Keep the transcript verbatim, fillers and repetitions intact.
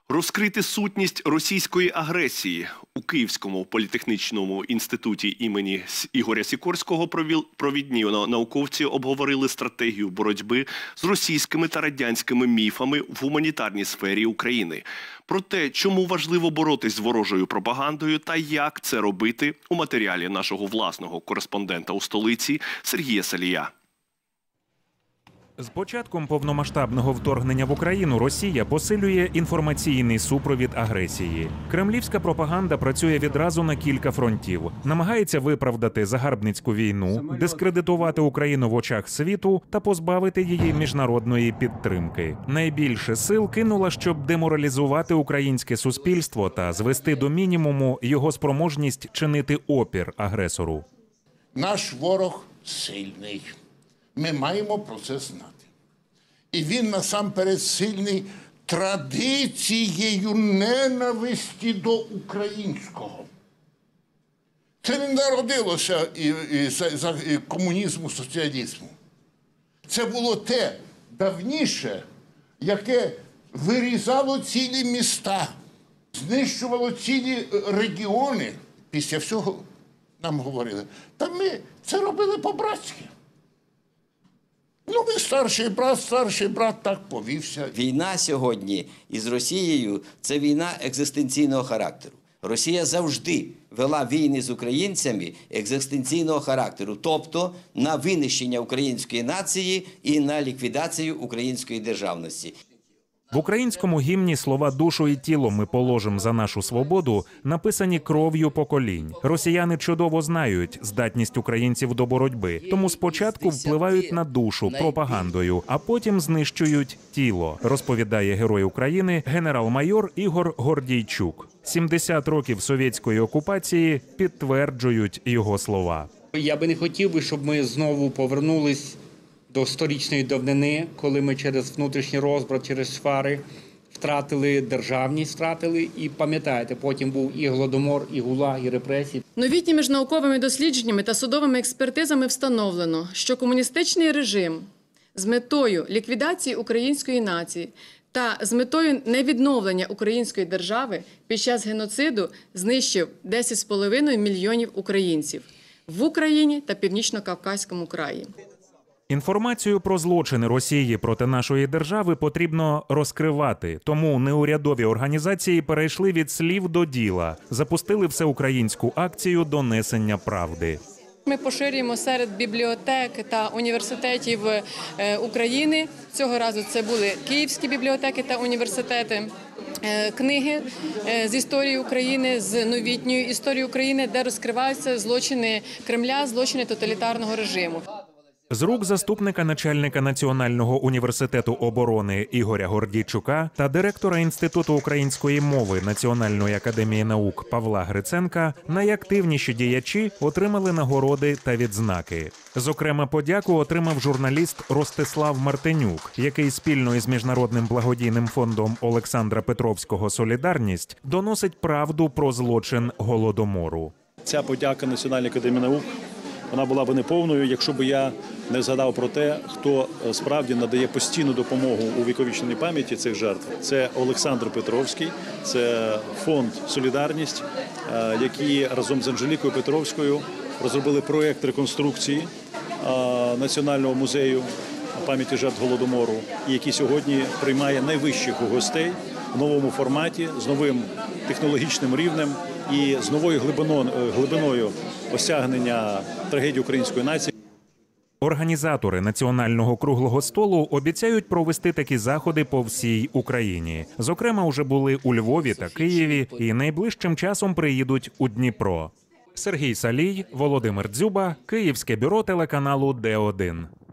Розкрити сутність російської агресії. У Київському політехнічному інституті імені Ігоря Сікорського провідні науковці обговорили стратегію боротьби з російськими та радянськими міфами в гуманітарній сфері України. Про те, чому важливо боротись з ворожою пропагандою та як це робити, у матеріалі нашого власного кореспондента у столиці Сергія Салія. З початком повномасштабного вторгнення в Україну Росія посилює інформаційний супровід агресії. Кремлівська пропаганда працює відразу на кілька фронтів. Намагається виправдати загарбницьку війну, дискредитувати Україну в очах світу та позбавити її міжнародної підтримки. Найбільше сил кинула, щоб деморалізувати українське суспільство та звести до мінімуму його спроможність чинити опір агресору. Наш ворог сильний. Ми маємо про це знати. І він насамперед сильний традицією ненависті до українського. Це не народилося із комунізму, соціалізму. Це було те давніше, яке вирізало цілі міста, знищувало цілі регіони. Після всього нам говорили, та ми це робили по-братськи. Ну, ви старший брат, старший брат так повівся. Війна сьогодні із Росією – це війна екзистенційного характеру. Росія завжди вела війни з українцями екзистенційного характеру, тобто на винищення української нації і на ліквідацію української державності. В українському гімні слова «душу і тіло ми положимо за нашу свободу» написані кров'ю поколінь. Росіяни чудово знають здатність українців до боротьби, тому спочатку впливають на душу пропагандою, а потім знищують тіло, розповідає герой України генерал-майор Ігор Гордійчук. сімдесят років совєтської окупації підтверджують його слова. Я би не хотів, щоб ми знову повернулись до сторічної давнини, коли ми через внутрішній розбрат, через свари втратили державність, втратили. І пам'ятаєте, потім був і Голодомор, і ГУЛАГ, і репресії. Новітніми ж науковими дослідженнями та судовими експертизами встановлено, що комуністичний режим з метою ліквідації української нації та з метою невідновлення української держави під час геноциду знищив десять з половиною мільйонів українців в Україні та Північно-Кавказькому краї. Інформацію про злочини Росії проти нашої держави потрібно розкривати, тому неурядові організації перейшли від слів до діла, запустили всеукраїнську акцію донесення правди. Ми поширюємо серед бібліотек та університетів України, цього разу це були київські бібліотеки та університети, книги з історії України, з новітньої історії України, де розкриваються злочини Кремля, злочини тоталітарного режиму. З рук заступника начальника Національного університету оборони Ігоря Гордійчука та директора Інституту української мови Національної академії наук Павла Гриценка найактивніші діячі отримали нагороди та відзнаки. Зокрема, подяку отримав журналіст Ростислав Мартинюк, який спільно із Міжнародним благодійним фондом Олександра Петровського «Солідарність» доносить правду про злочин Голодомору. Ця подяка Національній академії наук, вона була б неповною, якщо б я не згадав про те, хто справді надає постійну допомогу у віковічній пам'яті цих жертв. Це Олександр Петровський, це фонд «Солідарність», які разом з Анжелікою Петровською розробили проєкт реконструкції Національного музею пам'яті жертв Голодомору, і який сьогодні приймає найвищих гостей в новому форматі, з новим технологічним рівнем і з новою глибиною осягнення трагедії української нації. Організатори національного круглого столу обіцяють провести такі заходи по всій Україні. Зокрема, уже були у Львові та Києві і найближчим часом приїдуть у Дніпро. Сергій Салій, Володимир Дзюба, Київське бюро телеканалу Д один.